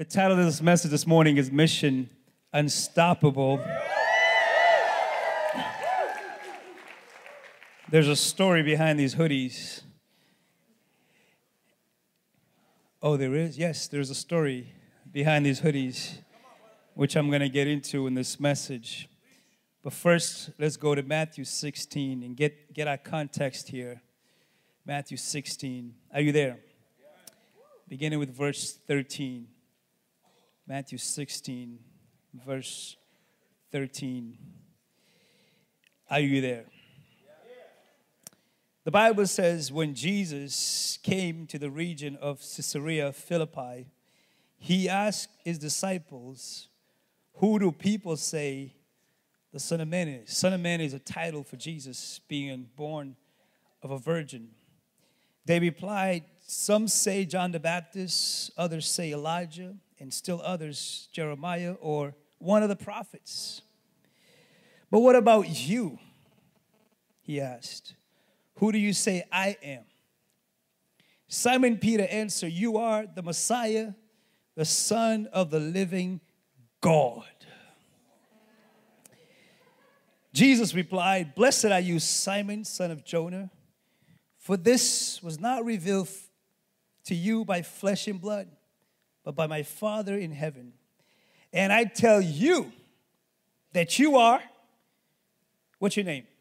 The title of this message this morning is Mission Unstoppable. There's a story behind these hoodies. Oh, there is? Yes, there's a story behind these hoodies, which I'm going to get into in this message. But first, let's go to Matthew 16 and get our context here. Matthew 16. Are you there? Beginning with verse 13. Matthew 16, verse 13. Are you there? The Bible says when Jesus came to the region of Caesarea Philippi, he asked his disciples, "Who do people say the Son of Man is?" Son of Man is a title for Jesus being born of a virgin. They replied, "Some say John the Baptist, others say Elijah, and still others Jeremiah or one of the prophets." "But what about you?" he asked. "Who do you say I am?" Simon Peter answered, "You are the Messiah, the Son of the living God." Jesus replied, "Blessed are you, Simon, son of Jonah, for this was not revealed to you by flesh and blood, but by my Father in heaven. And I tell you that you are," what's your name?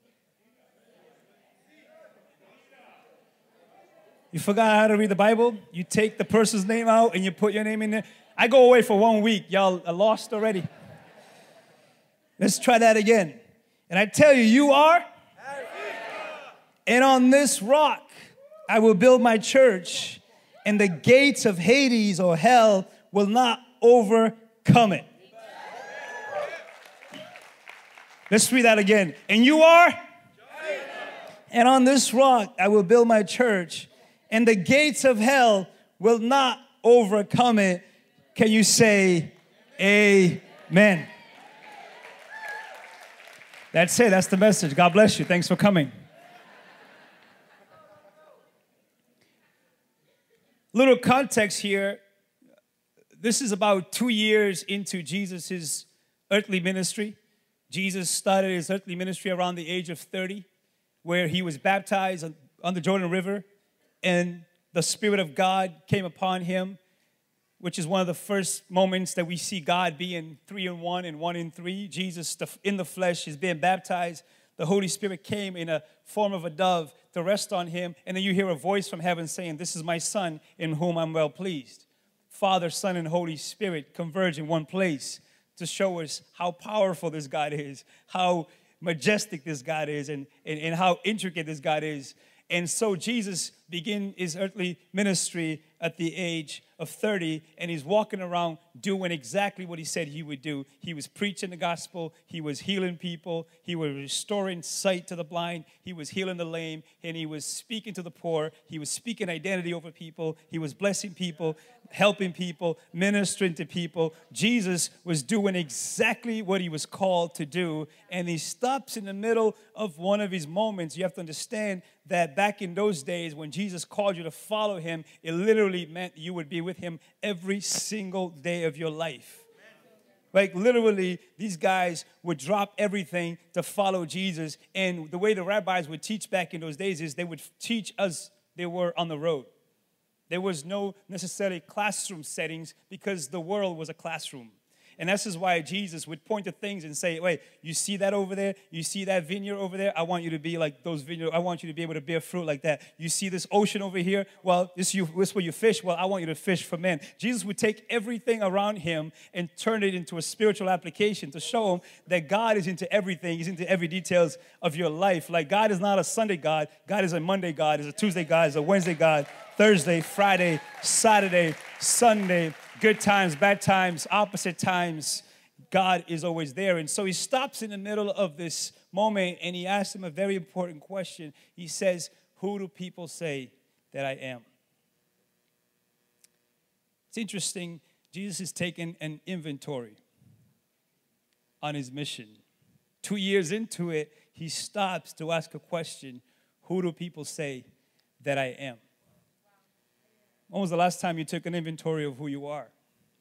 You forgot how to read the Bible? You take the person's name out and you put your name in there. I go away for 1 week. Y'all are lost already. Let's try that again. "And I tell you, you are, and on this rock I will build my church, and the gates of Hades or hell will not overcome it." Let's read that again. "And you are, and on this rock I will build my church, and the gates of hell will not overcome it." Can you say amen? That's it. That's the message. God bless you. Thanks for coming. Little context here. This is about 2 years into Jesus' earthly ministry. Jesus started his earthly ministry around the age of 30, where he was baptized on the Jordan River, and the Spirit of God came upon him, which is one of the first moments that we see God being 3 in 1 and 1 in 3. Jesus in the flesh is being baptized. The Holy Spirit came in a form of a dove to rest on him. And then you hear a voice from heaven saying, "This is my Son in whom I'm well pleased." Father, Son, and Holy Spirit converge in one place to show us how powerful this God is, how majestic this God is, and how intricate this God is. And so Jesus began his earthly ministry at the age of 30, and he's walking around doing exactly what he said he would do. He was preaching the gospel. He was healing people. He was restoring sight to the blind. He was healing the lame, and he was speaking to the poor. He was speaking identity over people. He was blessing people, helping people, ministering to people. Jesus was doing exactly what he was called to do, and he stops in the middle of one of his moments. You have to understand that back in those days when Jesus called you to follow him, it literally meant you would be with him every single day of your life. Like literally, these guys would drop everything to follow Jesus. And the way the rabbis would teach back in those days is they would teach us they were on the road. There was no necessarily classroom settings because the world was a classroom. And this is why Jesus would point to things and say, "Wait, you see that over there? You see that vineyard over there? I want you to be like those vineyards. I want you to be able to bear fruit like that. You see this ocean over here? Well, this is where you fish. Well, I want you to fish for men." Jesus would take everything around him and turn it into a spiritual application to show him that God is into everything. He's into every details of your life. Like God is not a Sunday God. God is a Monday God. Is a Tuesday God. Is a Wednesday God. Thursday, Friday, Saturday, Sunday. Good times, bad times, opposite times, God is always there. And so he stops in the middle of this moment and he asks him a very important question. He says, "Who do people say that I am?" It's interesting. Jesus is taking an inventory on his mission. 2 years into it, he stops to ask a question. Who do people say that I am? When was the last time you took an inventory of who you are?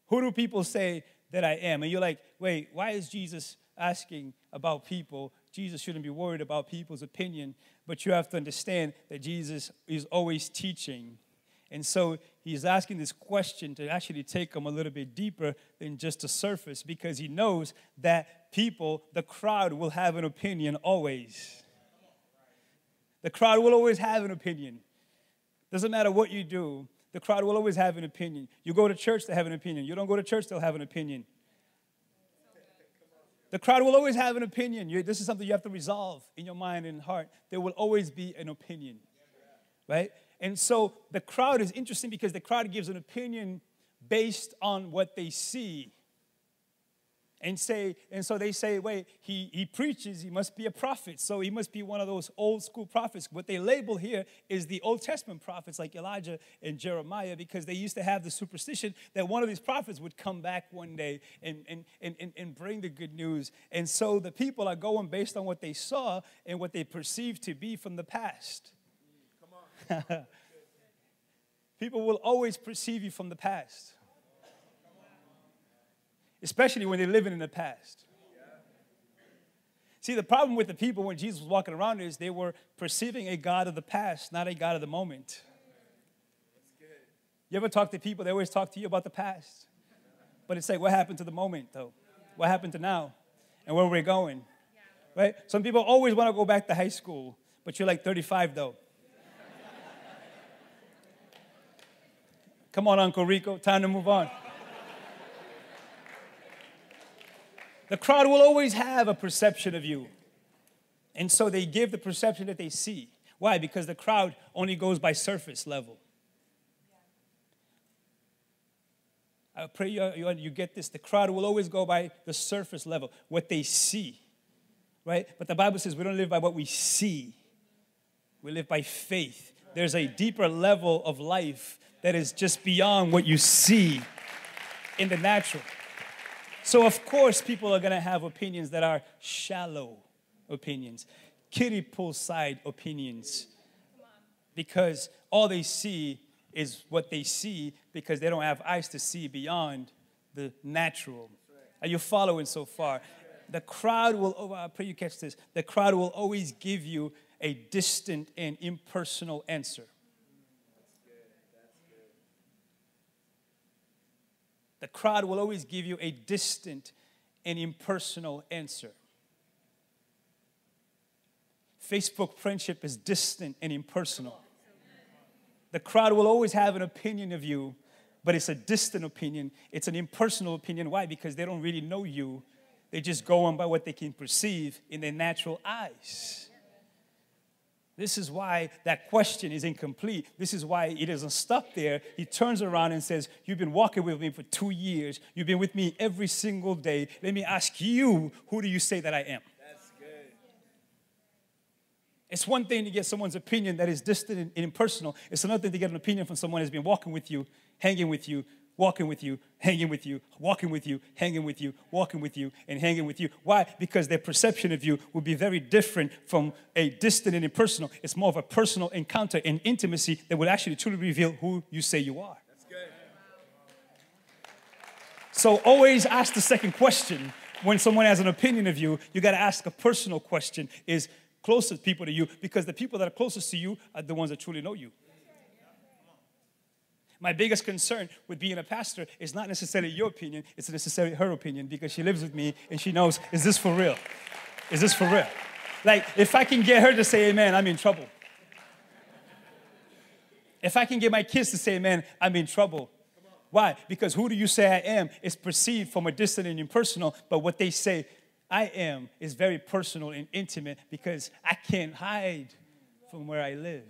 Who do people say that I am? And you're like, wait, why is Jesus asking about people? Jesus shouldn't be worried about people's opinion. But you have to understand that Jesus is always teaching. And so he's asking this question to actually take them a little bit deeper than just the surface, because he knows that people, the crowd, will have an opinion always. The crowd will always have an opinion. Doesn't matter what you do, the crowd will always have an opinion. You go to church, they have an opinion. You don't go to church, they'll have an opinion. The crowd will always have an opinion. This is something you have to resolve in your mind and heart. There will always be an opinion, right? And so the crowd is interesting because the crowd gives an opinion based on what they see. And so they say, wait, he preaches, he must be a prophet. So he must be one of those old school prophets. What they label here is the Old Testament prophets like Elijah and Jeremiah, because they used to have the superstition that one of these prophets would come back one day and bring the good news. And so the people are going based on what they saw and what they perceived to be from the past. Come on. People will always perceive you from the past. Especially when they're living in the past. See, the problem with the people when Jesus was walking around is they were perceiving a God of the past, not a God of the moment. You ever talk to people, they always talk to you about the past. But it's like, what happened to the moment, though? What happened to now? And where we're going? Right? Some people always want to go back to high school, but you're like 35, though. Come on, Uncle Rico, time to move on. The crowd will always have a perception of you. And so they give the perception that they see. Why? Because the crowd only goes by surface level. I pray you get this. The crowd will always go by the surface level, what they see. Right? But the Bible says we don't live by what we see. We live by faith. There's a deeper level of life that is just beyond what you see in the natural. So, of course, people are going to have opinions that are shallow opinions, kiddie poolside opinions, because all they see is what they see because they don't have eyes to see beyond the natural. Are you following so far? The crowd will, I pray you catch this, the crowd will always give you a distant and impersonal answer. The crowd will always give you a distant and impersonal answer. Facebook friendship is distant and impersonal. The crowd will always have an opinion of you, but it's a distant opinion. It's an impersonal opinion. Why? Because they don't really know you. They just go on by what they can perceive in their natural eyes. This is why that question is incomplete. This is why it doesn't stop there. He turns around and says, you've been walking with me for 2 years. You've been with me every single day. Let me ask you, who do you say that I am? That's good. It's one thing to get someone's opinion that is distant and impersonal. It's another thing to get an opinion from someone who's been walking with you, hanging with you, walking with you, hanging with you, walking with you, hanging with you, walking with you, and hanging with you. Why? Because their perception of you will be very different from a distant and impersonal. It's more of a personal encounter and intimacy that will actually truly reveal who you say you are. That's good. So always ask the second question. When someone has an opinion of you, you got to ask a personal question. Is closest people to you, because the people that are closest to you are the ones that truly know you. My biggest concern with being a pastor is not necessarily your opinion, it's necessarily her opinion, because she lives with me and she knows, is this for real? Is this for real? Like, if I can get her to say amen, I'm in trouble. If I can get my kids to say amen, I'm in trouble. Why? Because who do you say I am is perceived from a distant and impersonal, but what they say I am is very personal and intimate, because I can't hide from where I live.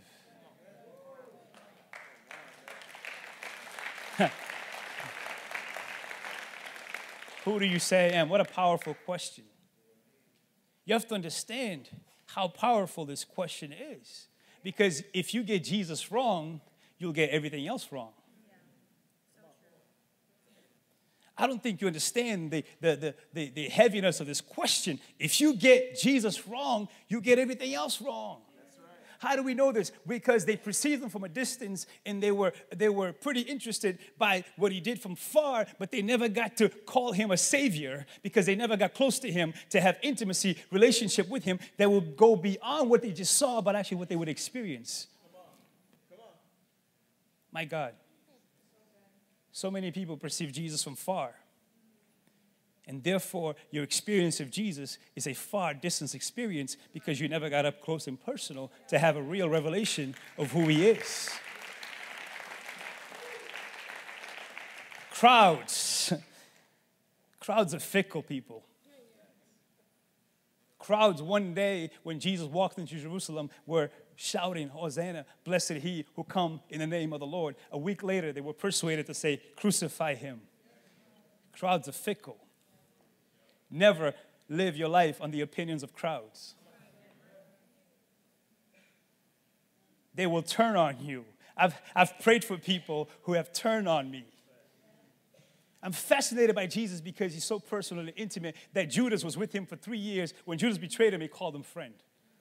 Who do you say I am? What a powerful question. You have to understand how powerful this question is. Because if you get Jesus wrong, you'll get everything else wrong. I don't think you understand the heaviness of this question. If you get Jesus wrong, you get everything else wrong. How do we know this? Because they perceived him from a distance, and they were pretty interested by what he did from far, but they never got to call him a savior because they never got close to him to have intimacy, relationship with him that will go beyond what they just saw, but actually what they would experience. Come on. My God. So many people perceive Jesus from far. And therefore, your experience of Jesus is a far distance experience because you never got up close and personal to have a real revelation of who he is. Crowds. Crowds are fickle people. Crowds one day when Jesus walked into Jerusalem were shouting, Hosanna, blessed he who come in the name of the Lord. A week later, they were persuaded to say, crucify him. Crowds are fickle. Never live your life on the opinions of crowds. They will turn on you. I've prayed for people who have turned on me. I'm fascinated by Jesus because he's so personally intimate that Judas was with him for 3 years. When Judas betrayed him, he called him friend.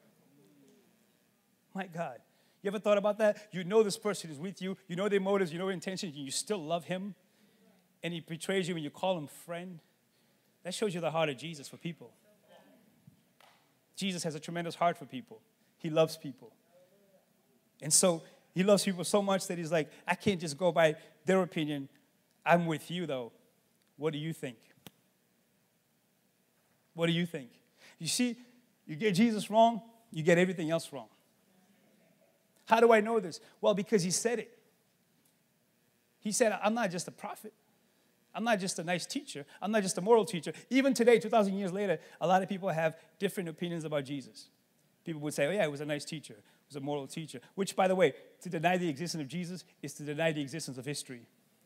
My God. You ever thought about that? You know this person is with you. You know their motives. You know their intentions. And you still love him. And he betrays you and you call him friend. That shows you the heart of Jesus for people. Jesus has a tremendous heart for people. He loves people. And so he loves people so much that he's like, I can't just go by their opinion. I'm with you, though. What do you think? What do you think? You see, you get Jesus wrong, you get everything else wrong. How do I know this? Well, because he said it. He said, I'm not just a prophet. I'm not just a nice teacher. I'm not just a moral teacher. Even today, 2,000 years later, a lot of people have different opinions about Jesus. People would say, oh, yeah, he was a nice teacher. He was a moral teacher. Which, by the way, to deny the existence of Jesus is to deny the existence of history.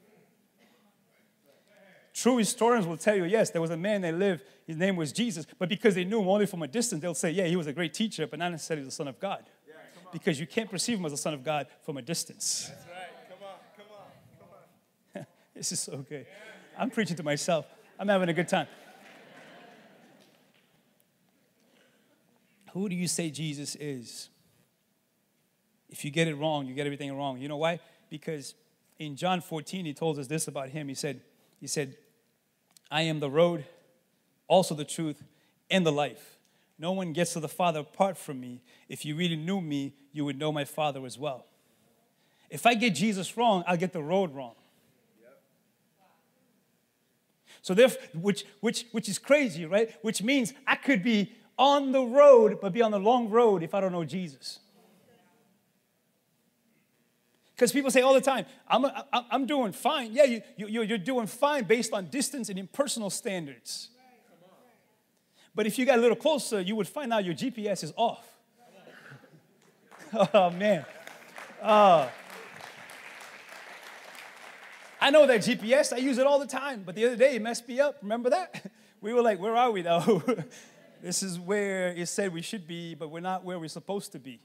True historians will tell you, yes, there was a man that lived. His name was Jesus. But because they knew him only from a distance, they'll say, yeah, he was a great teacher, but not necessarily the Son of God. Yeah, because you can't perceive him as the Son of God from a distance. That's right. Come on. This is so good. I'm preaching to myself. I'm having a good time. Who do you say Jesus is? If you get it wrong, you get everything wrong. You know why? Because in John 14, he told us this about him. He said, I am the road, also the truth, and the life. No one gets to the Father apart from me. If you really knew me, you would know my Father as well. If I get Jesus wrong, I'll get the road wrong. So which is crazy, right? Which means I could be on the road, but be on the long road if I don't know Jesus. Because people say all the time, I'm doing fine. Yeah, you're doing fine based on distance and impersonal standards. But if you got a little closer, you would find out your GPS is off. Oh, man. I know that GPS. I use it all the time. But the other day, it messed me up. Remember that? We were like, where are we now? This is where it said we should be, but we're not where we're supposed to be.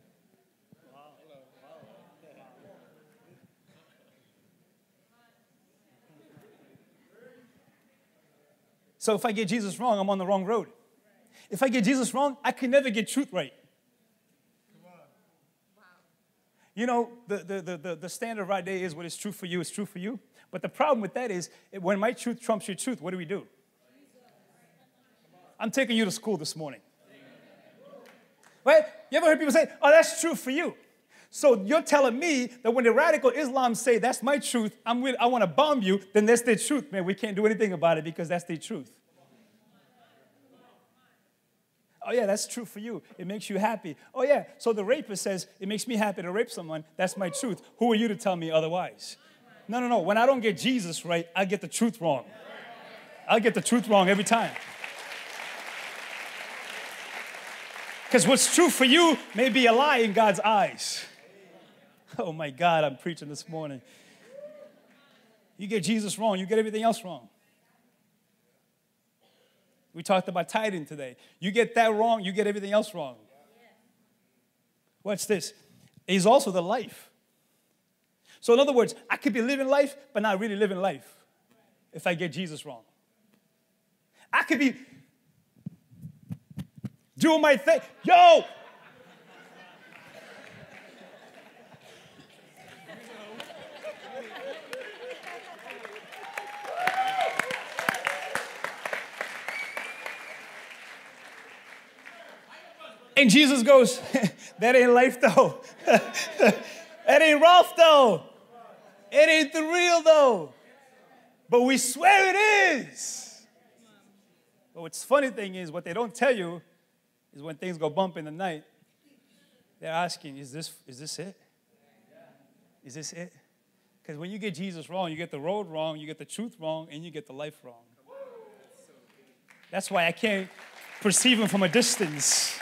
So if I get Jesus wrong, I'm on the wrong road. If I get Jesus wrong, I can never get truth right. You know, the standard right there is what is true for you is true for you. But the problem with that is when my truth trumps your truth, what do? I'm taking you to school this morning. Right? You ever heard people say, oh, that's true for you? So you're telling me that when the radical Islam say that's my truth, I want to bomb you, then that's their truth, man. We can't do anything about it because that's their truth. Oh, yeah, that's true for you. It makes you happy. Oh, yeah, so the rapist says, it makes me happy to rape someone. That's my truth. Who are you to tell me otherwise? No. When I don't get Jesus right, I get the truth wrong. I'll get the truth wrong every time. Because what's true for you may be a lie in God's eyes. Oh, my God, I'm preaching this morning. You get Jesus wrong, you get everything else wrong. We talked about tithing today. You get that wrong, you get everything else wrong. Watch this. He's also the life. So in other words, I could be living life, but not really living life if I get Jesus wrong. I could be doing my thing. Yo! And Jesus goes, that ain't life though. That ain't Ralph though. It ain't the real though. But we swear it is. But what's funny thing is, what they don't tell you is when things go bump in the night, they're asking, is this it? Is this it? Because when you get Jesus wrong, you get the road wrong, you get the truth wrong, and you get the life wrong. That's why I can't perceive him from a distance.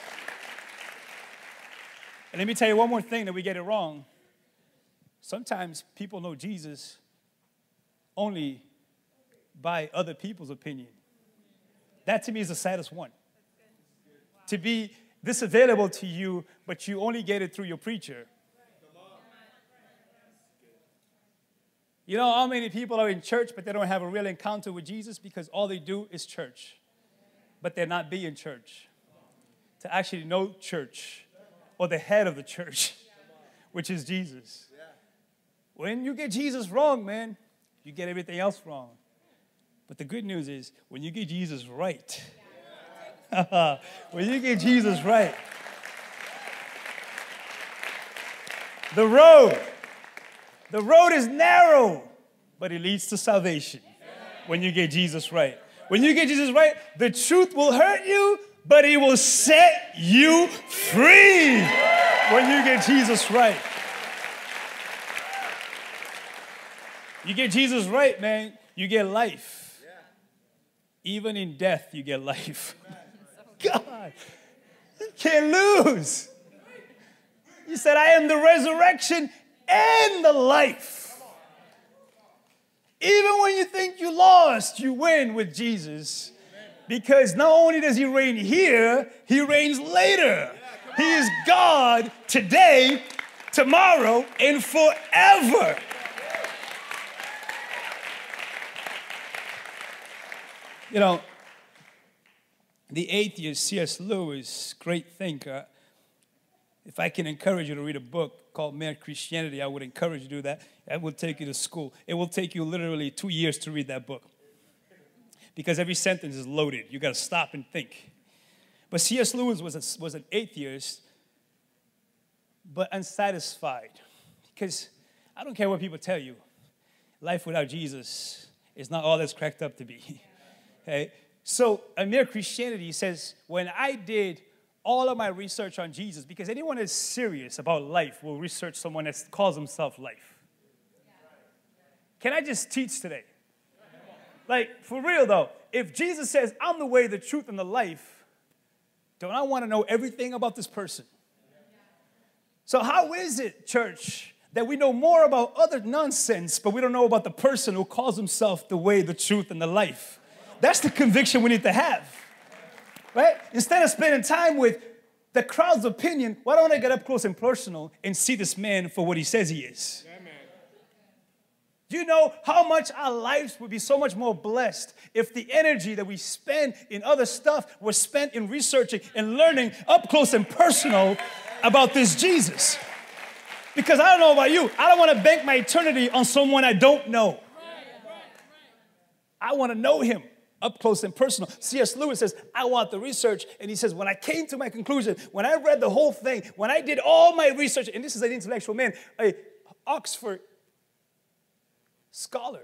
And let me tell you one more thing that we get it wrong. Sometimes people know Jesus only by other people's opinion. That to me is the saddest one. To be this available to you, but you only get it through your preacher. You know how many people are in church, but they don't have a real encounter with Jesus because all they do is church. But they're not being church. To actually know church or the head of the church, which is Jesus. When you get Jesus wrong, man, you get everything else wrong. But the good news is, when you get Jesus right, when you get Jesus right, the road is narrow, but it leads to salvation when you get Jesus right. When you get Jesus right, the truth will hurt you, but it will set you free when you get Jesus right. You get Jesus right, man, you get life. Even in death, you get life. God, you can't lose. He said, I am the resurrection and the life. Even when you think you lost, you win with Jesus. Because not only does he reign here, he reigns later. He is God today, tomorrow, and forever. You know, the atheist C.S. Lewis, great thinker, if I can encourage you to read a book called Mere Christianity, I would encourage you to do that. That will take you to school. It will take you literally 2 years to read that book. Because every sentence is loaded. You got to stop and think. But C.S. Lewis was an atheist, but unsatisfied. Because I don't care what people tell you. Life without Jesus is not all that's cracked up to be. Okay? So, a Mere Christianity says, when I did all of my research on Jesus, because anyone that's serious about life will research someone that calls himself life. Can I just teach today? Like, for real though, if Jesus says, I'm the way, the truth, and the life, don't I want to know everything about this person? So how is it, church, that we know more about other nonsense, but we don't know about the person who calls himself the way, the truth, and the life? That's the conviction we need to have, right? Instead of spending time with the crowd's opinion, why don't I get up close and personal and see this man for what he says he is? Do you know how much our lives would be so much more blessed if the energy that we spend in other stuff was spent in researching and learning up close and personal about this Jesus? Because I don't know about you, I don't want to bank my eternity on someone I don't know. I want to know him up close and personal. C.S. Lewis says, I want the research. And he says, when I came to my conclusion, when I read the whole thing, when I did all my research, and this is an intellectual man, an Oxford scholar.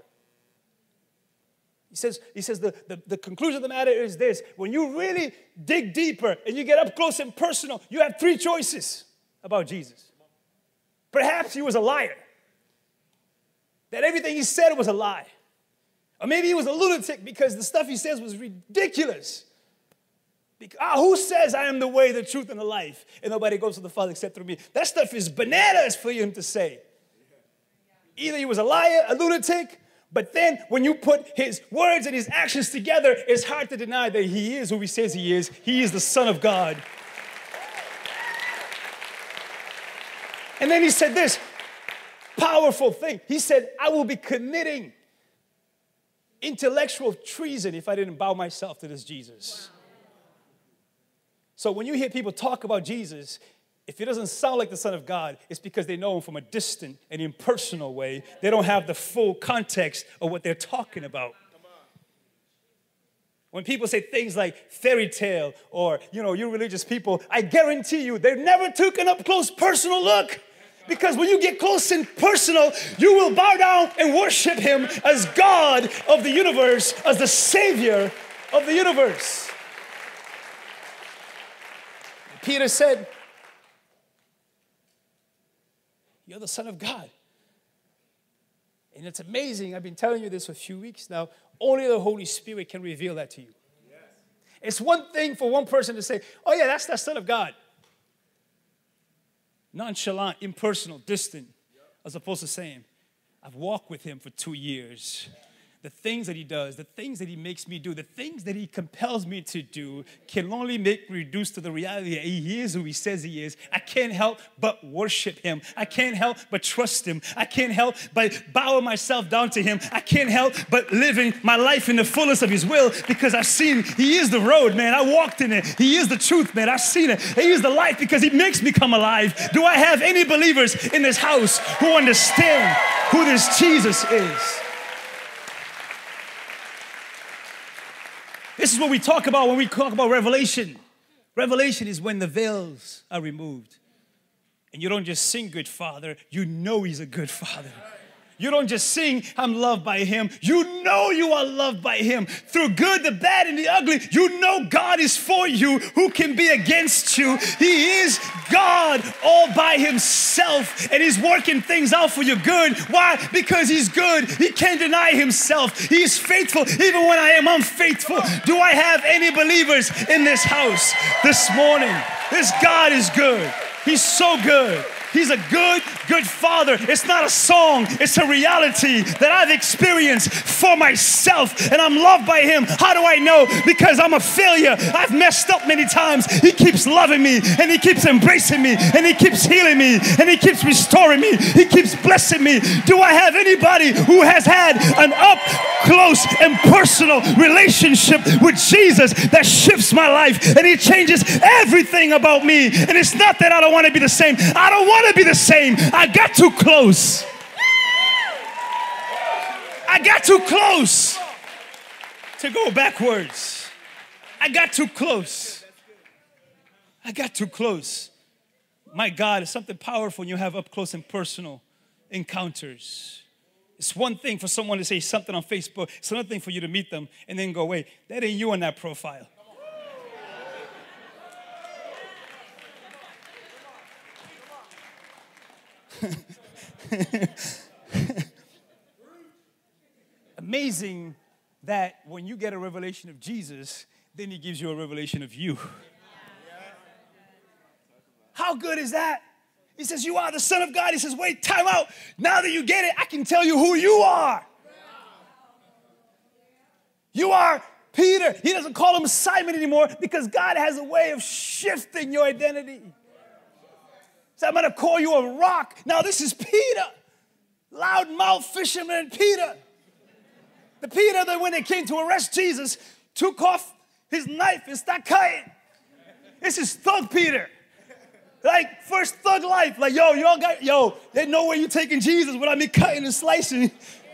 He says the conclusion of the matter is this: when you really dig deeper and you get up close and personal, you have three choices about Jesus. Perhaps he was a liar, that everything he said was a lie. Or maybe he was a lunatic because the stuff he says was ridiculous. Who says I am the way, the truth, and the life, and nobody goes to the Father except through me? That stuff is bananas for him to say. Either he was a liar, a lunatic, but then when you put his words and his actions together, it's hard to deny that he is who he says he is. He is the Son of God. And then he said this powerful thing. He said, I will be committing intellectual treason if I didn't bow myself to this Jesus. So when you hear people talk about Jesus, if it doesn't sound like the Son of God, it's because they know him from a distant and impersonal way. They don't have the full context of what they're talking about. When people say things like fairy tale or, you religious people, I guarantee you they've never taken up close personal look. Because when you get close and personal, you will bow down and worship him as God of the universe, as the Savior of the universe. Peter said, you're the Son of God. And it's amazing. I've been telling you this for a few weeks now. Only the Holy Spirit can reveal that to you. Yes. It's one thing for one person to say, oh yeah, that's the Son of God. Nonchalant, impersonal, distant, as opposed to saying, I've walked with him for 2 years. The things that he does, the things that he makes me do, the things that he compels me to do can only make me reduce to the reality that he is who he says he is. I can't help but worship him. I can't help but trust him. I can't help but bow myself down to him. I can't help but living my life in the fullness of his will because I've seen he is the road, man. I walked in it. He is the truth, man. I've seen it. He is the life because he makes me come alive. Do I have any believers in this house who understand who this Jesus is? This is what we talk about when we talk about revelation. Revelation is when the veils are removed. And you don't just sing good Father, you know he's a good Father. You don't just sing, I'm loved by him. You know you are loved by him. Through good, the bad, and the ugly, you know God is for you. Who can be against you? He is God all by himself. And he's working things out for your good. Why? Because he's good. He can't deny himself. He's faithful even when I am unfaithful. Do I have any believers in this house this morning? This God is good. He's so good. He's a good, good Father. It's not a song. It's a reality that I've experienced for myself, and I'm loved by him. How do I know? Because I'm a failure. I've messed up many times. He keeps loving me, and he keeps embracing me, and he keeps healing me, and he keeps restoring me. He keeps blessing me. Do I have anybody who has had an up close and personal relationship with Jesus that shifts my life, and he changes everything about me? And it's not that I don't want to be the same. I don't want to be the same. I got too close. I got too close to go backwards. I got too close. I got too close. My God, it's something powerful when you have up close and personal encounters. It's one thing for someone to say something on Facebook. It's another thing for you to meet them and then go, wait, that ain't you on that profile. Amazing that when you get a revelation of Jesus, then he gives you a revelation of you. How good is that? He says, you are the Son of God. He says, wait, time out. Now that you get it, I can tell you who you are. You are Peter. He doesn't call him Simon anymore because God has a way of shifting your identity. So I'm going to call you a rock. Now this is Peter. Loudmouth fisherman Peter. The Peter that when they came to arrest Jesus, took off his knife and started cutting. This is thug Peter. Like first thug life. Like, y'all got, there's no way you taking Jesus without me cutting and slicing.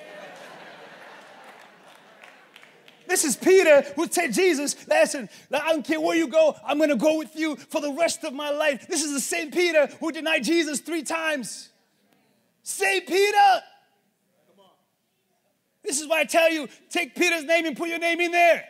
This is Peter who said, Jesus, listen, I don't care where you go. I'm going to go with you for the rest of my life. This is the same Peter who denied Jesus 3 times. Same Peter. This is why I tell you, take Peter's name and put your name in there.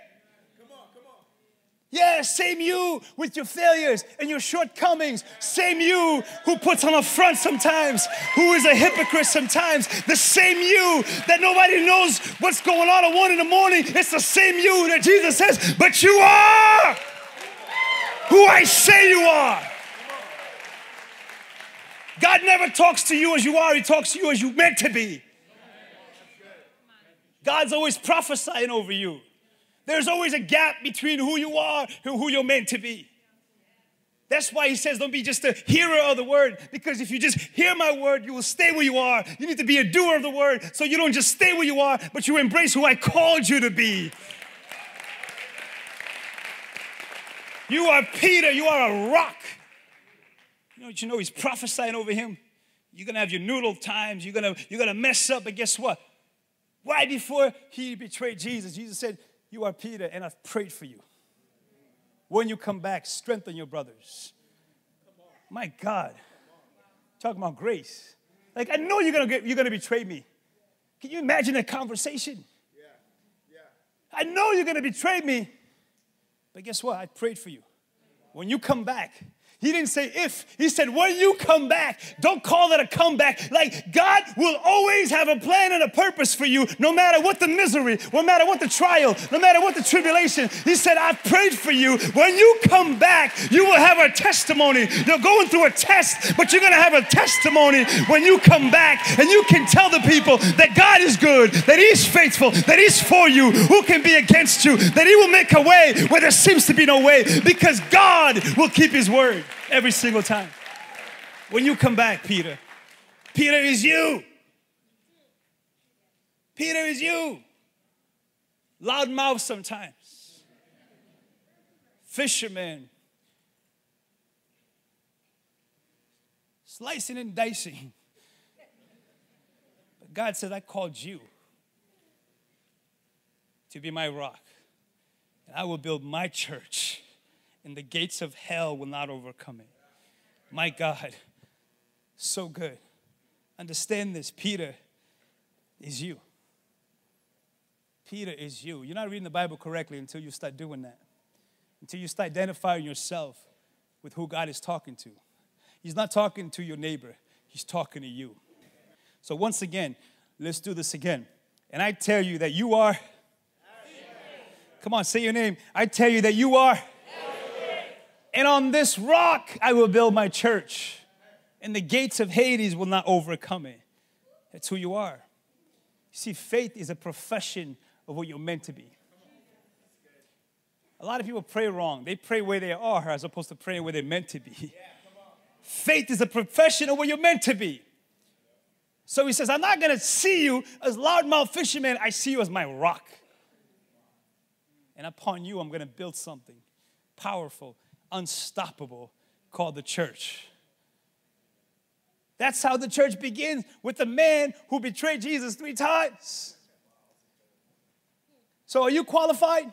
Yeah, same you with your failures and your shortcomings. Same you who puts on a front sometimes, who is a hypocrite sometimes. The same you that nobody knows what's going on at 1 in the morning. It's the same you that Jesus says, but you are who I say you are. God never talks to you as you are. He talks to you as you meant to be. God's always prophesying over you. There's always a gap between who you are and who you're meant to be. That's why he says don't be just a hearer of the word, because if you just hear my word, you will stay where you are. You need to be a doer of the word so you don't just stay where you are, but you embrace who I called you to be. You are Peter. You are a rock. You know he's prophesying over him. You're going to have your noodle times. You're gonna mess up, but guess what? Right before he betrayed Jesus, Jesus said, You are Peter, and I've prayed for you. When you come back, strengthen your brothers. My God. Talking about grace. Like, I know you're gonna betray me. Can you imagine that conversation? I know you're gonna betray me. But guess what? I prayed for you. When you come back, he didn't say if. He said, when you come back, don't call it a comeback. Like, God will always have a plan and a purpose for you, no matter what the misery, no matter what the trial, no matter what the tribulation. He said, I've prayed for you. When you come back, you will have a testimony. You're going through a test, but you're going to have a testimony when you come back, and you can tell the people that God is good, that He's faithful, that He's for you. Who can be against you? That He will make a way where there seems to be no way, because God will keep His word. Every single time. When you come back, Peter, Peter is you. Peter is you. Loud mouth sometimes. Fisherman. Slicing and dicing. But God said, I called you to be my rock. And I will build my church. And the gates of hell will not overcome it. My God, so good. Understand this, Peter is you. Peter is you. You're not reading the Bible correctly until you start doing that. Until you start identifying yourself with who God is talking to. He's not talking to your neighbor. He's talking to you. So once again, let's do this again. And I tell you that you are. Come on, say your name. I tell you that you are. And on this rock I will build my church. And the gates of Hades will not overcome it. That's who you are. You see, faith is a profession of what you're meant to be. A lot of people pray wrong. They pray where they are as opposed to praying where they're meant to be. Faith is a profession of what you're meant to be. So he says, I'm not going to see you as loudmouth fishermen. I see you as my rock. And upon you, I'm going to build something powerful, unstoppable, called the church. That's how the church begins, with the man who betrayed Jesus 3 times. So are you qualified?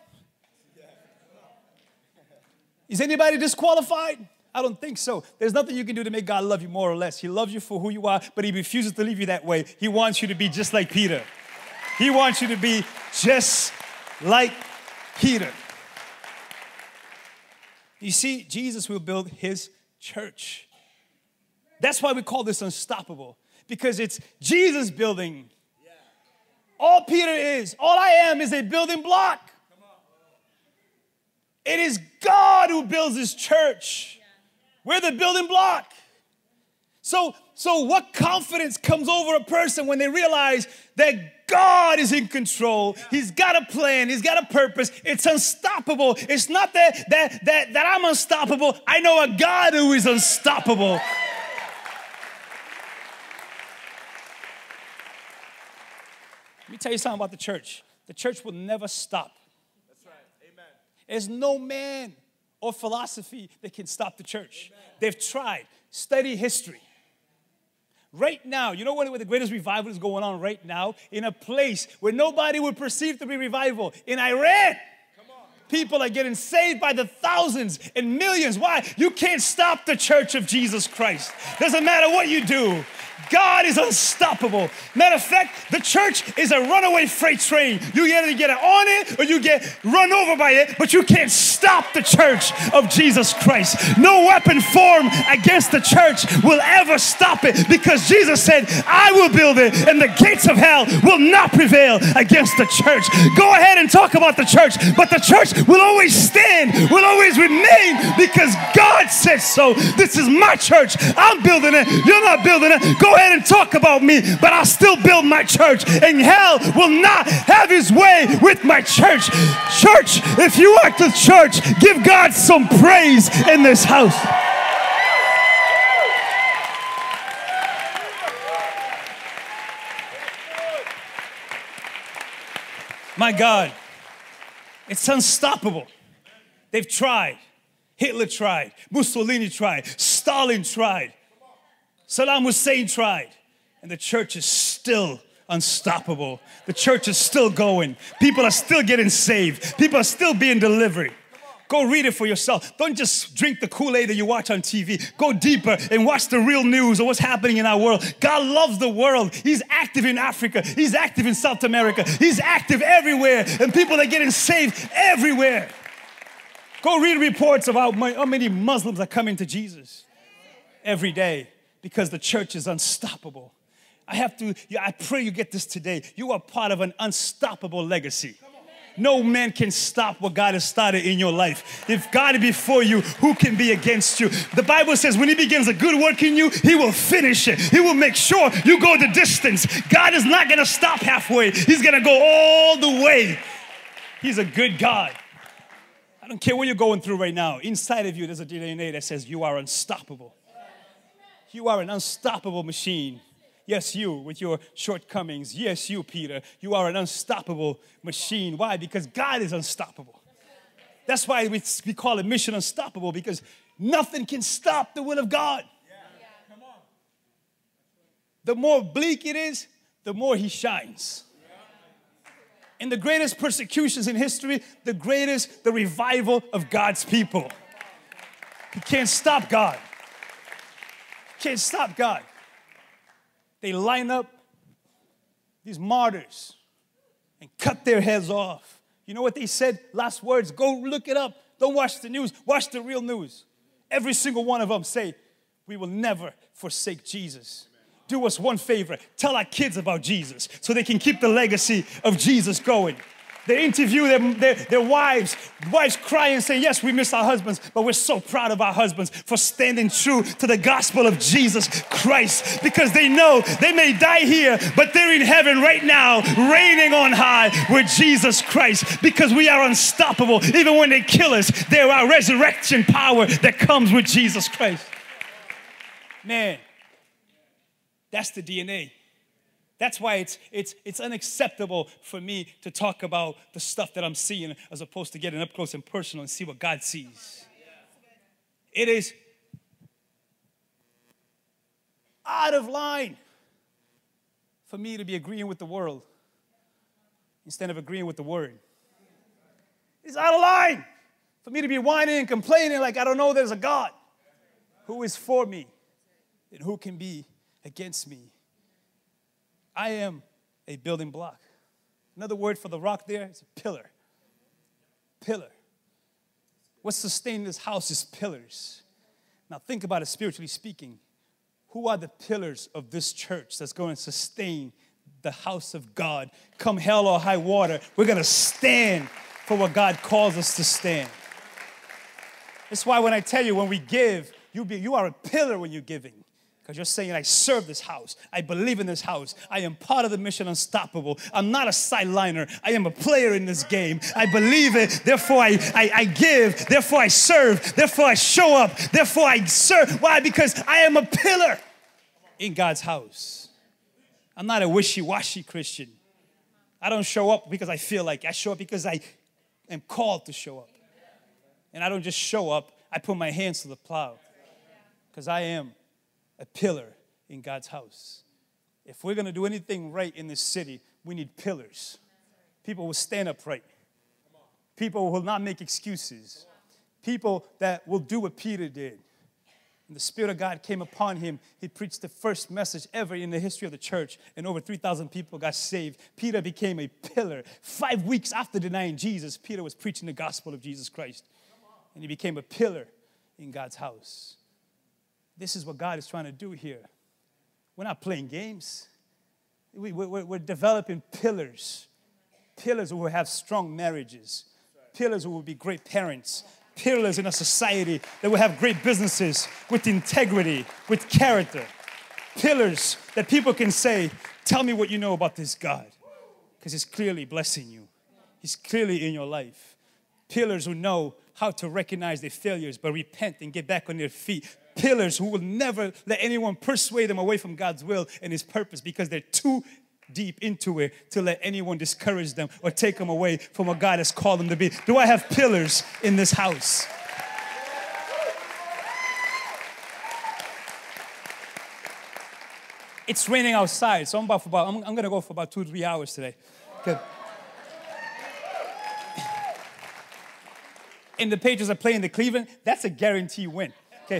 Is anybody disqualified? I don't think so. There's nothing you can do to make God love you more or less. He loves you for who you are, but He refuses to leave you that way. He wants you to be just like Peter. He wants you to be just like Peter. You see, Jesus will build His church. That's why we call this unstoppable, because it's Jesus building. All Peter is, all I am is a building block. It is God who builds His church. We're the building block. So what confidence comes over a person when they realize that God is in control? He's got a plan. He's got a purpose. It's unstoppable. It's not that I'm unstoppable. I know a God who is unstoppable. Let me tell you something about the church. The church will never stop. That's right. Amen. There's no man or philosophy that can stop the church. Amen. They've tried. Study history. Right now, you know where the greatest revival is going on right now? In a place where nobody would perceive to be revival. In Iran. People are getting saved by the thousands and millions. Why? You can't stop the church of Jesus Christ. Doesn't matter what you do. God is unstoppable. Matter of fact, the church is a runaway freight train. You either get on it or you get run over by it, but you can't stop the church of Jesus Christ. No weapon formed against the church will ever stop it, because Jesus said, I will build it, and the gates of hell will not prevail against the church. Go ahead and talk about the church, but the church will always stand, will always remain, because God said so. This is my church. I'm building it. You're not building it. Go ahead and talk about me, but I'll still build my church, and hell will not have his way with my church. Church, if you are the church, give God some praise in this house. My God, it's unstoppable. They've tried. Hitler tried. Mussolini tried. Stalin tried. Saddam Hussein tried. And the church is still unstoppable. The church is still going. People are still getting saved. People are still being delivered. Go read it for yourself. Don't just drink the Kool-Aid that you watch on TV. Go deeper and watch the real news of what's happening in our world. God loves the world. He's active in Africa. He's active in South America. He's active everywhere. And people are getting saved everywhere. Go read reports about how many Muslims are coming to Jesus every day because the church is unstoppable. I pray you get this today. You are part of an unstoppable legacy. No man can stop what God has started in your life. If God is before you, who can be against you? The Bible says when he begins a good work in you, he will finish it. He will make sure you go the distance. God is not going to stop halfway. He's going to go all the way. He's a good God. I don't care what you're going through right now. Inside of you, there's a DNA that says you are unstoppable. You are an unstoppable machine. Yes, you with your shortcomings. Yes, you, Peter. You are an unstoppable machine. Why? Because God is unstoppable. That's why we call it Mission Unstoppable, because nothing can stop the will of God. Yeah. Come on. The more bleak it is, the more he shines. In the greatest persecutions in history, the revival of God's people. You can't stop God. You can't stop God. They line up these martyrs and cut their heads off. You know what they said? Last words, go look it up. Don't watch the news. Watch the real news. Every single one of them say, we will never forsake Jesus. Do us one favor. Tell our kids about Jesus so they can keep the legacy of Jesus going. They interview their wives crying, saying, yes, we miss our husbands, but we're so proud of our husbands for standing true to the gospel of Jesus Christ, because they know they may die here, but they're in heaven right now, reigning on high with Jesus Christ, because we are unstoppable. Even when they kill us, there are resurrection power that comes with Jesus Christ. Man, that's the DNA. That's why it's unacceptable for me to talk about the stuff that I'm seeing as opposed to getting up close and personal and see what God sees. It is out of line for me to be agreeing with the world instead of agreeing with the word. It's out of line for me to be whining and complaining like I don't know there's a God who is for me and who can be against me. I am a building block. Another word for the rock there is a pillar. Pillar. What's sustaining this house is pillars. Now think about it spiritually speaking. Who are the pillars of this church that's going to sustain the house of God? Come hell or high water, we're going to stand for what God calls us to stand. That's why when I tell you, when we give, you are a pillar when you're giving. Because you're saying, I serve this house. I believe in this house. I am part of the Mission Unstoppable. I'm not a sideliner. I am a player in this game. I believe it. Therefore, I give. Therefore, I serve. Therefore, I show up. Therefore, I serve. Why? Because I am a pillar in God's house. I'm not a wishy-washy Christian. I don't show up because I feel like. I show up because I am called to show up. And I don't just show up. I put my hands to the plow. Because I am a pillar in God's house. If we're going to do anything right in this city, we need pillars. People will stand upright. People will not make excuses. People that will do what Peter did. And the Spirit of God came upon him. He preached the first message ever in the history of the church, and over 3,000 people got saved. Peter became a pillar. 5 weeks after denying Jesus, Peter was preaching the gospel of Jesus Christ. And he became a pillar in God's house. This is what God is trying to do here. We're not playing games. We're developing pillars. Pillars who will have strong marriages. Pillars who will be great parents. Pillars in a society that will have great businesses with integrity, with character. Pillars that people can say, tell me what you know about this God. Because He's clearly blessing you. He's clearly in your life. Pillars who know how to recognize their failures but repent and get back on their feet. Pillars who will never let anyone persuade them away from God's will and His purpose because they're too deep into it to let anyone discourage them or take them away from what God has called them to be. Do I have pillars in this house? It's raining outside, so I'm going to go for about 2 to 3 hours today. Okay. And the Patriots are playing the Cleveland. That's a guarantee win. Okay.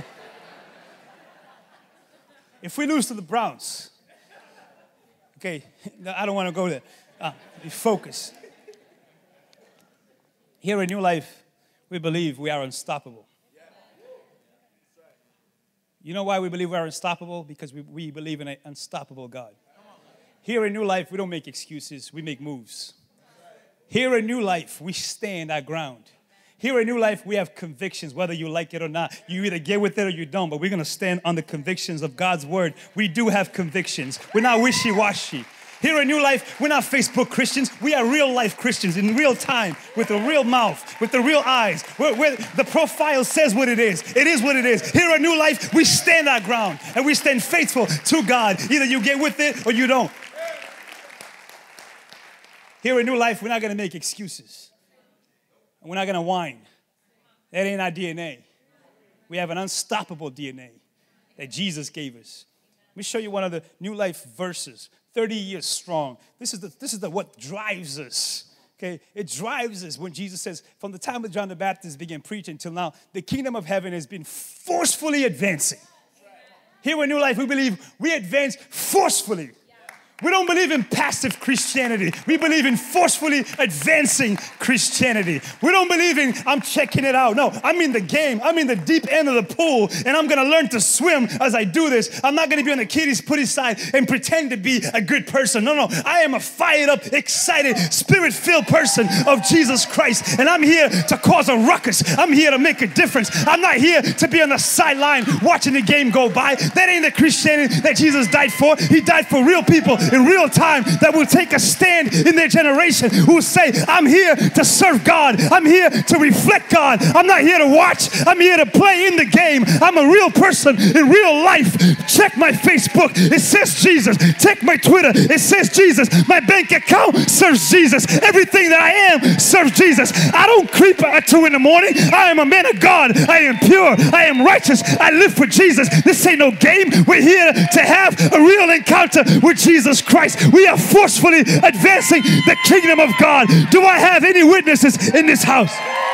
If we lose to the Browns, okay, I don't want to go there. Focus. Here at New Life, we believe we are unstoppable. You know why we believe we are unstoppable? Because we believe in an unstoppable God. Here at New Life, we don't make excuses, we make moves. Here at New Life, we stand our ground. Here at New Life, we have convictions, whether you like it or not. You either get with it or you don't, but we're going to stand on the convictions of God's word. We do have convictions. We're not wishy-washy. Here at New Life, we're not Facebook Christians. We are real life Christians in real time, with a real mouth, with the real eyes. Where the profile says what it is. It is what it is. Here at New Life, we stand our ground, and we stand faithful to God. Either you get with it or you don't. Here at New Life, we're not going to make excuses. And we're not going to whine. That ain't our DNA. We have an unstoppable DNA that Jesus gave us. Let me show you one of the New Life verses. 30 years strong. This is what drives us. Okay, it drives us when Jesus says, from the time that John the Baptist began preaching until now, the kingdom of heaven has been forcefully advancing. Here in New Life, we believe we advance forcefully. We don't believe in passive Christianity. We believe in forcefully advancing Christianity. We don't believe in, I'm checking it out. No, I'm in the game. I'm in the deep end of the pool, and I'm going to learn to swim as I do this. I'm not going to be on the kiddies putty side and pretend to be a good person. No. I am a fired up, excited, spirit-filled person of Jesus Christ, and I'm here to cause a ruckus. I'm here to make a difference. I'm not here to be on the sideline watching the game go by. That ain't the Christianity that Jesus died for. He died for real people in real time that will take a stand in their generation, who will say, I'm here to serve God. I'm here to reflect God. I'm not here to watch. I'm here to play in the game. I'm a real person in real life. Check my Facebook. It says Jesus. Check my Twitter. It says Jesus. My bank account serves Jesus. Everything that I am serves Jesus. I don't creep at 2 in the morning. I am a man of God. I am pure. I am righteous. I live for Jesus. This ain't no game. We're here to have a real encounter with Jesus Christ. We are forcefully advancing the kingdom of God. Do I have any witnesses in this house?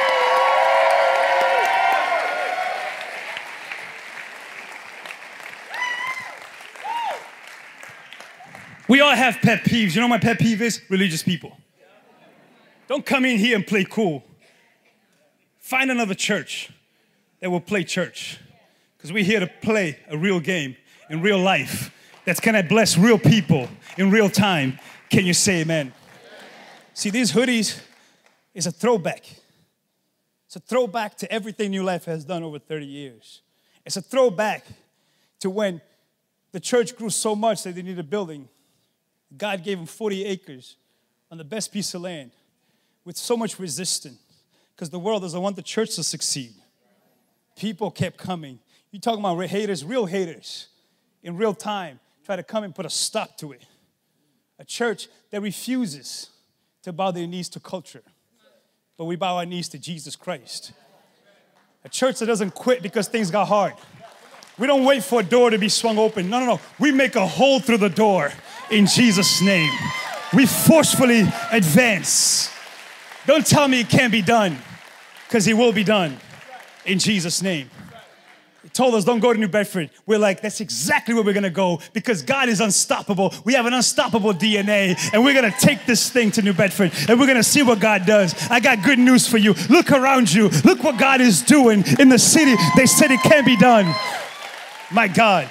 We all have pet peeves. You know what my pet peeve is? Religious people. Don't come in here and play cool. Find another church that will play church. Because we're here to play a real game in real life that's going to bless real people in real time. Can you say amen? See, these hoodies is a throwback. It's a throwback to everything New Life has done over 30 years. It's a throwback to when the church grew so much that they needed a building. God gave them 40 acres on the best piece of land with so much resistance because the world doesn't want the church to succeed. People kept coming. You talking about haters, real haters, in real time, try to come and put a stop to it. A church that refuses to bow their knees to culture, but we bow our knees to Jesus Christ. A church that doesn't quit because things got hard. We don't wait for a door to be swung open. No. We make a hole through the door in Jesus' name. We forcefully advance. Don't tell me it can't be done, because it will be done in Jesus' name. He told us don't go to New Bedford. We're like, that's exactly where we're going to go, because God is unstoppable. We have an unstoppable DNA, and we're going to take this thing to New Bedford, and we're going to see what God does. I got good news for you. Look around you. Look what God is doing in the city. They said it can't be done. My God.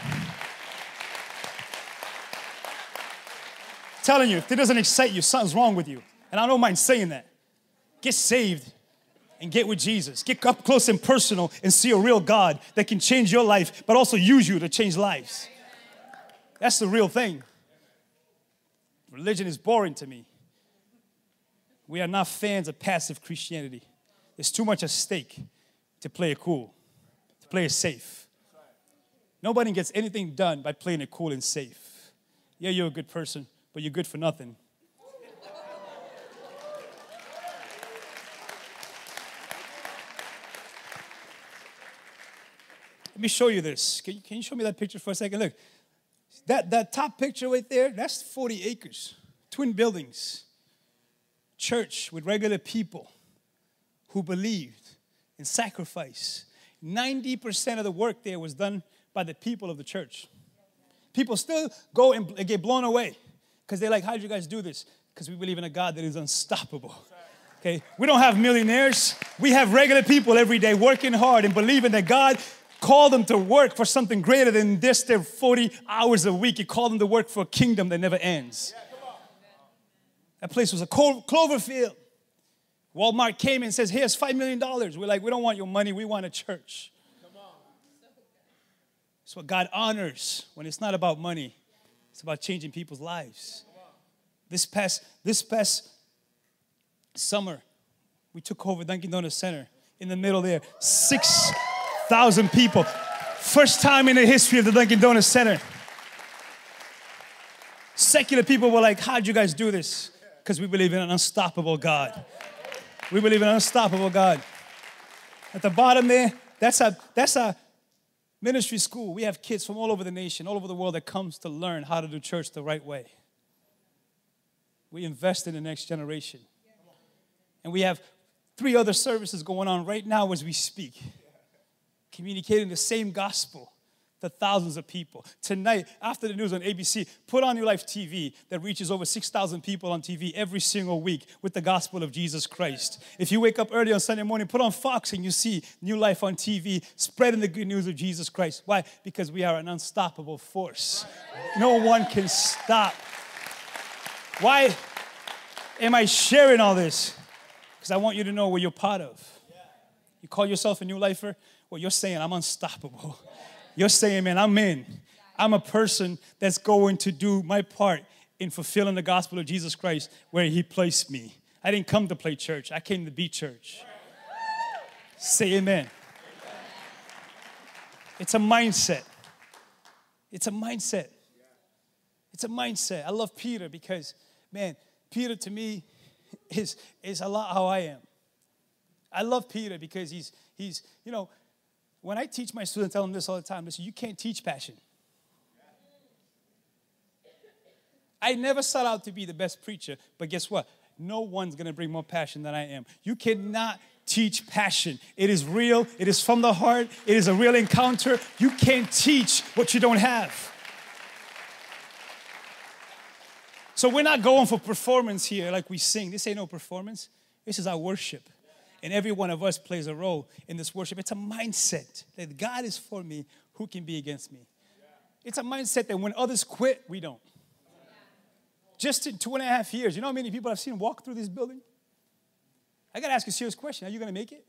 I'm telling you, if it doesn't excite you, something's wrong with you. And I don't mind saying that. Get saved and get with Jesus. Get up close and personal and see a real God that can change your life, but also use you to change lives. That's the real thing. Religion is boring to me. We are not fans of passive Christianity. There's too much at stake to play it cool, to play it safe. Nobody gets anything done by playing it cool and safe. Yeah, you're a good person, but you're good for nothing. Let me show you this. Can you show me that picture for a second? Look, That top picture right there, that's 40 acres. Twin buildings. Church with regular people who believed and sacrificed. 90% of the work there was done by the people of the church. People still go and get blown away because they're like, how did you guys do this? Because we believe in a God that is unstoppable. Okay, we don't have millionaires. We have regular people every day working hard and believing that God called them to work for something greater than this, their 40 hours a week. He called them to work for a kingdom that never ends. That place was a clover field. Walmart came and says, here's $5 million. We're like, we don't want your money. We want a church. That's what God honors when it's not about money. It's about changing people's lives. This past summer, we took over Dunkin' Donuts Center. In the middle there, 6,000 people. First time in the history of the Dunkin' Donuts Center. Secular people were like, how'd you guys do this? Because we believe in an unstoppable God. We believe in an unstoppable God. At the bottom there, that's a ministry school. We have kids from all over the nation, all over the world that comes to learn how to do church the right way. We invest in the next generation. And we have 3 other services going on right now as we speak, communicating the same gospel to thousands of people. Tonight, after the news on ABC, put on New Life TV that reaches over 6,000 people on TV every single week with the gospel of Jesus Christ. If you wake up early on Sunday morning, put on Fox and you see New Life on TV, spreading the good news of Jesus Christ. Why? Because we are an unstoppable force. No one can stop. Why am I sharing all this? Because I want you to know what you're part of. You call yourself a New Lifer? Well, you're saying, I'm unstoppable. You're saying, man, I'm in. I'm a person that's going to do my part in fulfilling the gospel of Jesus Christ where he placed me. I didn't come to play church. I came to be church. Say amen. It's a mindset. It's a mindset. It's a mindset. I love Peter because, man, Peter to me is a lot how I am. I love Peter because he's you know, when I teach my students, I tell them this all the time. Listen, you can't teach passion. I never set out to be the best preacher, but guess what? No one's going to bring more passion than I am. You cannot teach passion. It is real. It is from the heart. It is a real encounter. You can't teach what you don't have. So we're not going for performance here like we sing. This ain't no performance. This is our worship. And every one of us plays a role in this worship. It's a mindset that God is for me. Who can be against me? It's a mindset that when others quit, we don't. Just in 2.5 years, you know how many people I've seen walk through this building? I got to ask you a serious question. Are you going to make it?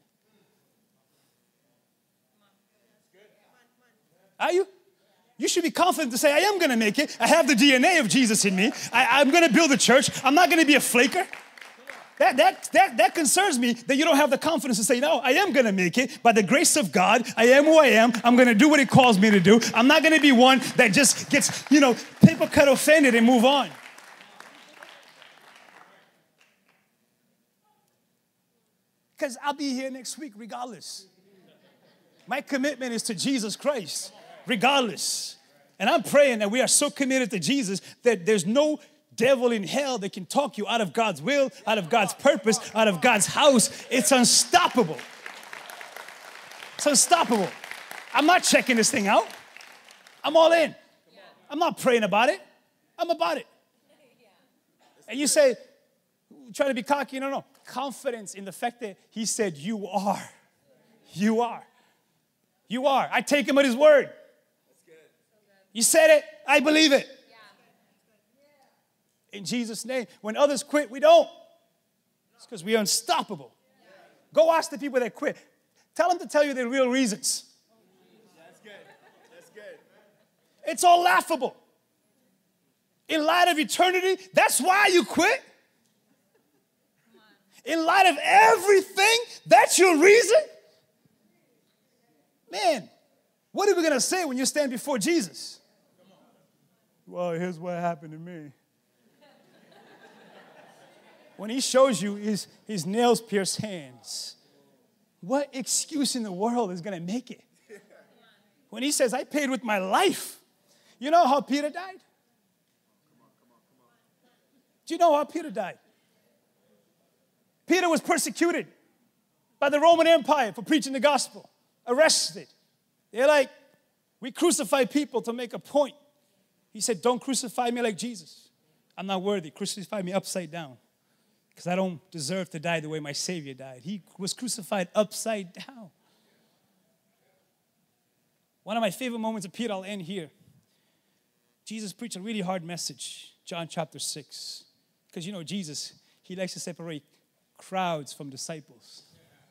Are you? You should be confident to say, I am going to make it. I have the DNA of Jesus in me. I'm going to build a church. I'm not going to be a flaker. That concerns me that you don't have the confidence to say, no, I am going to make it. By the grace of God, I am who I am. I'm going to do what he calls me to do. I'm not going to be one that just gets, paper cut offended and move on. Because I'll be here next week regardless. My commitment is to Jesus Christ, regardless. And I'm praying that we are so committed to Jesus that there's no devil in hell that can talk you out of God's will, out of God's purpose, out of God's house. It's unstoppable. It's unstoppable. I'm not checking this thing out. I'm all in. I'm not praying about it. I'm about it. And you say, trying to be cocky? No. Confidence in the fact that he said, you are. You are. You are. I take him at his word. You said it. I believe it. In Jesus' name. When others quit, we don't. It's because we are unstoppable. Go ask the people that quit. Tell them to tell you their real reasons. That's good. That's good. It's all laughable. In light of eternity, that's why you quit. In light of everything, that's your reason. Man, what are we going to say when you stand before Jesus? Well, here's what happened to me. When he shows you his nails-pierced hands, what excuse in the world is going to make it? When he says, I paid with my life. You know how Peter died? Do you know how Peter died? Peter was persecuted by the Roman Empire for preaching the gospel, arrested. They're like, we crucify people to make a point. He said, don't crucify me like Jesus. I'm not worthy. Crucify me upside down because I don't deserve to die the way my Savior died. He was crucified upside down. One of my favorite moments of Peter, I'll end here. Jesus preached a really hard message, John chapter 6. Because you know Jesus, he likes to separate crowds from disciples.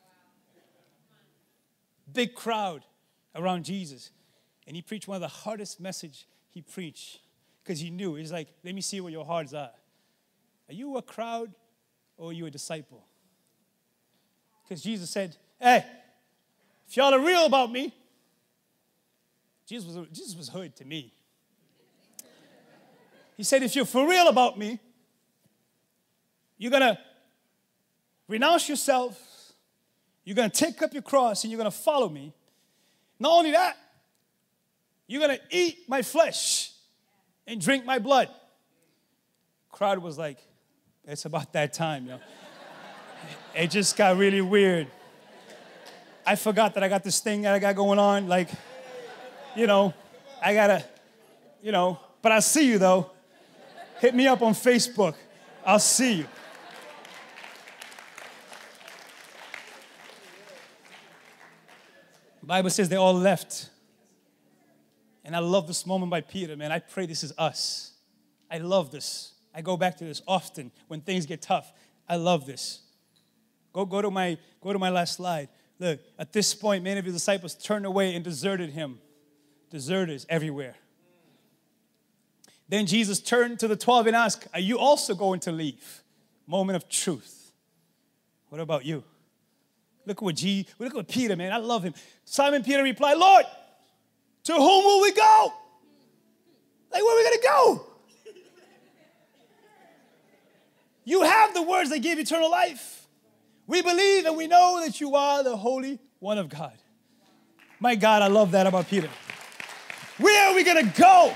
Big crowd around Jesus. And he preached one of the hardest message he preached. Because he knew, he's like, let me see where your hearts are. Are you a crowd or are you a disciple? Because Jesus said, hey, if y'all are real about me, Jesus was hood to me. He said, if you're for real about me, you're going to renounce yourself, you're going to take up your cross, and you're going to follow me. Not only that, you're going to eat my flesh and drink my blood. Crowd was like, it's about that time, yo. It just got really weird. I forgot that I got this thing that I got going on, like, you know, I got to, you know, but I'll see you, though. Hit me up on Facebook. I'll see you. The Bible says they all left. And I love this moment by Peter, man. I pray this is us. I love this. I go back to this often when things get tough. I love this. Go to my last slide. Look, at this point, many of his disciples turned away and deserted him. Deserters everywhere. Then Jesus turned to the 12 and asked, are you also going to leave? Moment of truth. What about you? Look at what Peter, man, I love him. Simon Peter replied, Lord, to whom will we go? Like, where are we going to go? You have the words that give eternal life. We believe and we know that you are the Holy One of God. My God, I love that about Peter. Where are we going to go?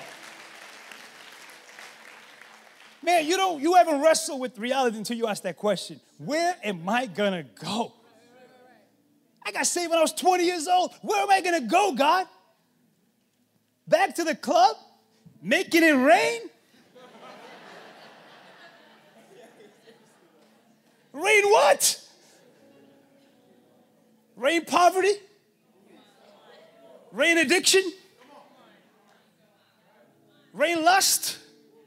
Man, you haven't wrestled with reality until you ask that question. Where am I going to go? I got saved when I was 20 years old. Where am I going to go, God? Back to the club? Making it rain? Rain what? Rain poverty? Rain addiction? Rain lust?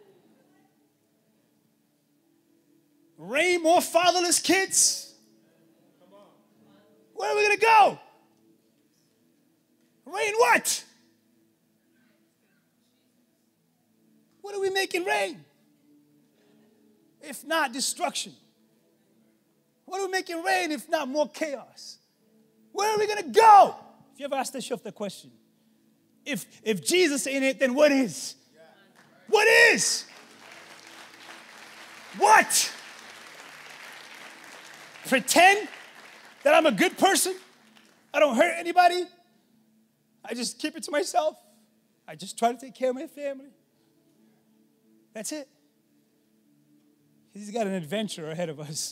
Rain more fatherless kids? Where are we going to go? Rain what? What are we making rain? If not destruction. What are we making rain if not more chaos? Where are we going to go? If you ever asked yourself the question, if Jesus ain't it, then what is? What is? What? Pretend that I'm a good person? I don't hurt anybody? I just keep it to myself? I just try to take care of my family? That's it. He's got an adventure ahead of us.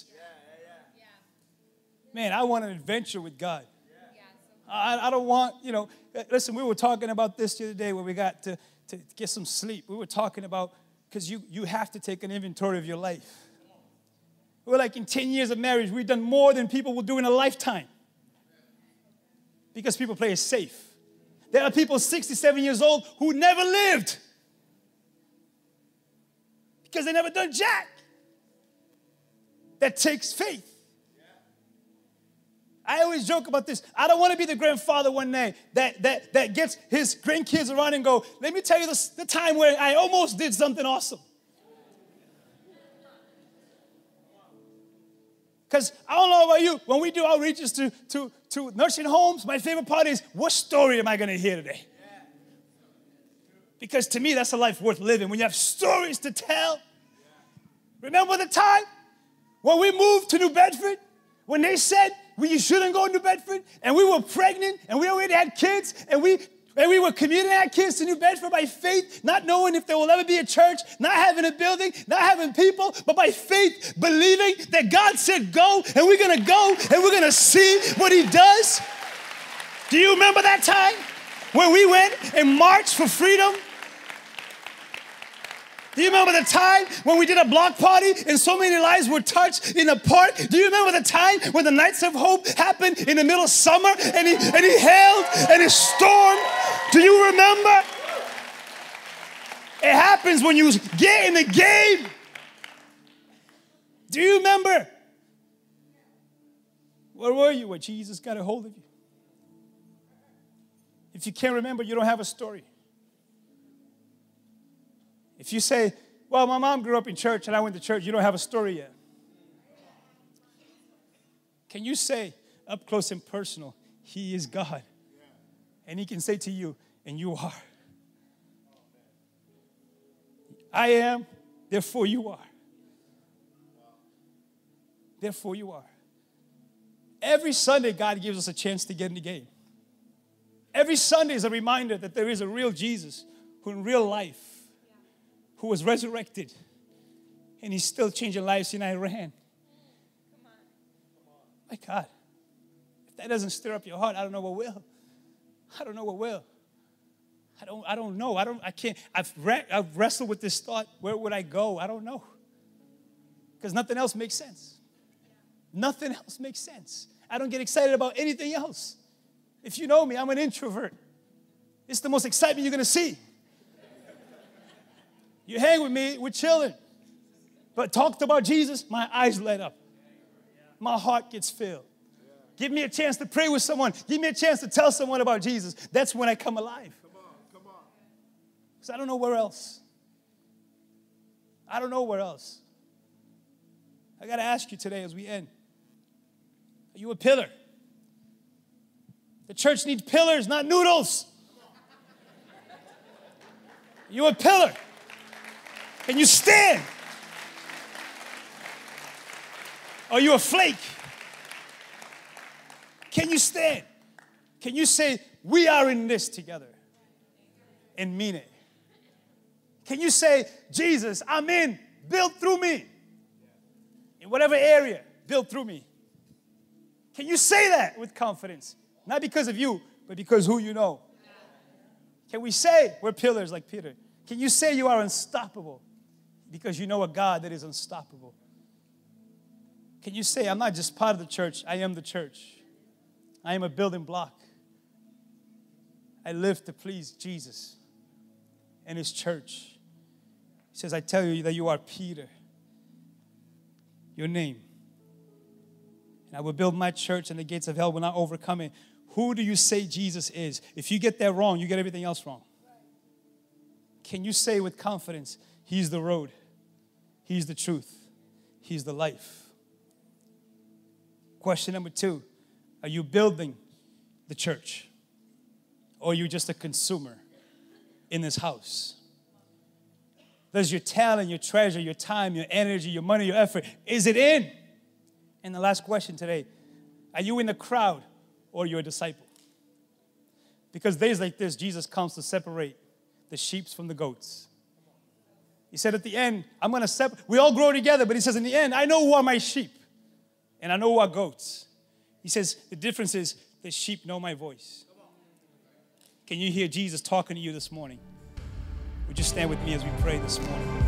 Man, I want an adventure with God. I don't want, listen, we were talking about this the other day when we got to get some sleep. We were talking about, because you have to take an inventory of your life. We're like, in 10 years of marriage, we've done more than people will do in a lifetime. Because people play it safe. There are people 67 years old who never lived. Because they never done jack. That takes faith. I always joke about this. I don't want to be the grandfather one day that gets his grandkids around and go, let me tell you the time where I almost did something awesome. Because I don't know about you, when we do outreaches to nursing homes, my favorite part is, what story am I going to hear today? Because to me, that's a life worth living. When you have stories to tell. Remember the time when we moved to New Bedford? When they said you shouldn't go to New Bedford? And we were pregnant, and we already had kids, and we And we were commuting our kids to New Bedford by faith, not knowing if there will ever be a church, not having a building, not having people, but by faith, believing that God said go, and we're going to go, and we're going to see what he does. Do you remember that time when we went and marched for freedom? Do you remember the time when we did a block party and so many lives were touched in the park? Do you remember the time when the Nights of Hope happened in the middle of summer and he hailed and he stormed? Do you remember? It happens when you get in the game. Do you remember? Where were you when Jesus got a hold of you? If you can't remember, you don't have a story. If you say, well, my mom grew up in church and I went to church, you don't have a story yet. Can you say up close and personal, he is God? And he can say to you, and you are. I am, therefore you are. Therefore you are. Every Sunday, God gives us a chance to get in the game. Every Sunday is a reminder that there is a real Jesus who in real life, who was resurrected, and he's still changing lives in Iran. My God, if that doesn't stir up your heart, I don't know what will. I don't know what will. I don't know. I can't. I've wrestled with this thought. Where would I go? I don't know. Because nothing else makes sense. Nothing else makes sense. I don't get excited about anything else. If you know me, I'm an introvert. It's the most excitement you're going to see. You hang with me, we're chilling. But talked about Jesus, my eyes light up. My heart gets filled. Give me a chance to pray with someone. Give me a chance to tell someone about Jesus. That's when I come alive. Come on. Because I don't know where else. I don't know where else. I got to ask you today as we end. Are you a pillar? The church needs pillars, not noodles. Are you a pillar? Can you stand? Are you a flake? Can you stand? Can you say, we are in this together and mean it? Can you say, Jesus, I'm in, build through me. In whatever area, build through me. Can you say that with confidence? Not because of you, but because who you know. Can we say we're pillars like Peter? Can you say you are unstoppable? Because you know a God that is unstoppable. Can you say, I'm not just part of the church, I am the church. I am a building block. I live to please Jesus and his church. He says, I tell you that you are Peter, your name. And I will build my church and the gates of hell will not overcome it. Who do you say Jesus is? If you get that wrong, you get everything else wrong. Can you say with confidence, he's the road, he's the truth, he's the life? Question number 2, are you building the church? Or are you just a consumer in this house? Does your talent, your treasure, your time, your energy, your money, your effort, is it in? And the last question today, are you in the crowd or are you a disciple? Because days like this, Jesus comes to separate the sheep from the goats. He said at the end, I'm going to separate. We all grow together, but he says in the end, I know who are my sheep and I know who are goats. He says the difference is the sheep know my voice. Can you hear Jesus talking to you this morning? Would you stand with me as we pray this morning?